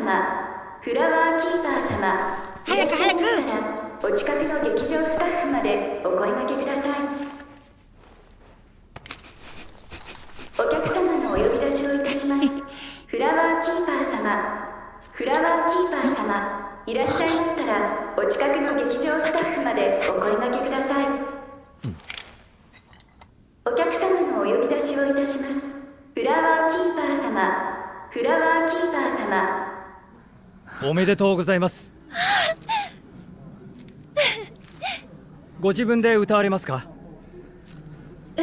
様、フラワーキーパー様、 早く早く。 いらっしゃいましたらお近くの劇場スタッフまでお声掛けください。お客様のお呼び出しをいたします。フラワーキーパー様、フラワーキーパー様、いらっしゃいましたらお近くの劇場スタッフまでお声掛けください。お客様のお呼び出しをいたします。フラワーキーパー様、フラワーキーパー様。 おめでとうございます。ご自分で歌われますか？ え？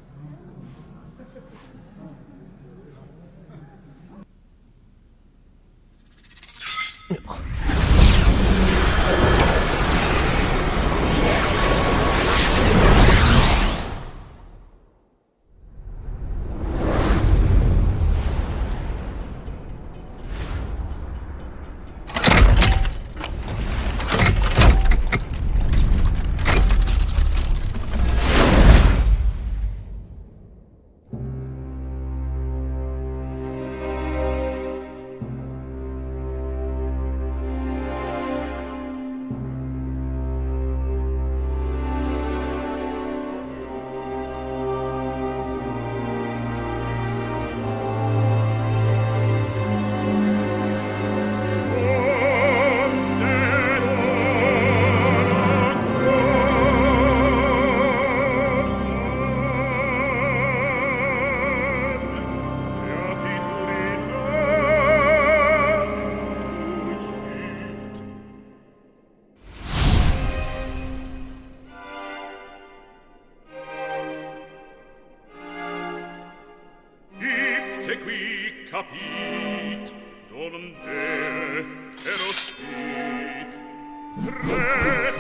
Qui capit donde erosit res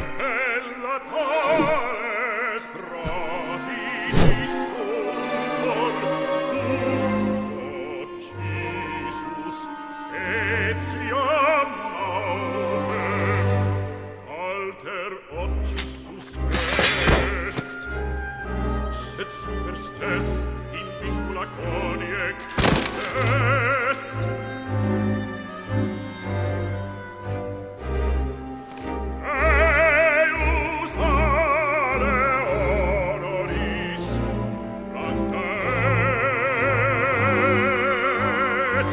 pellatores profitis contor us occisus etiam autem alter occisus est sed super stes in vincula coniectus est eius ale honoris flancet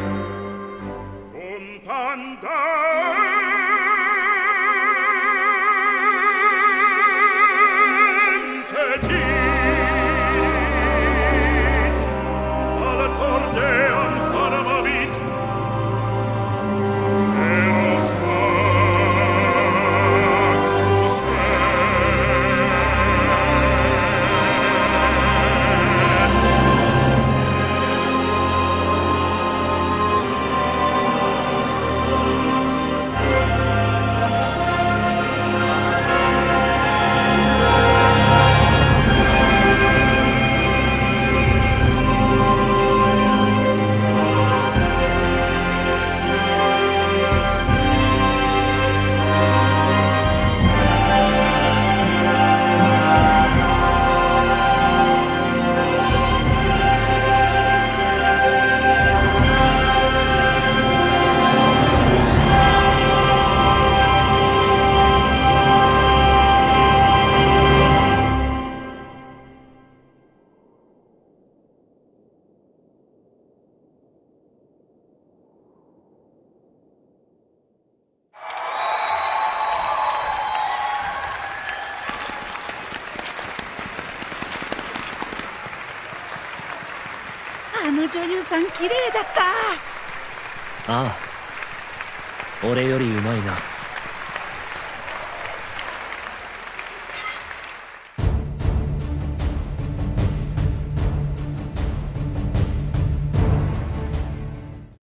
contandente dit al tordeam paramavit eros factus est. あの女優さん綺麗だった。 ああ、俺よりうまいな。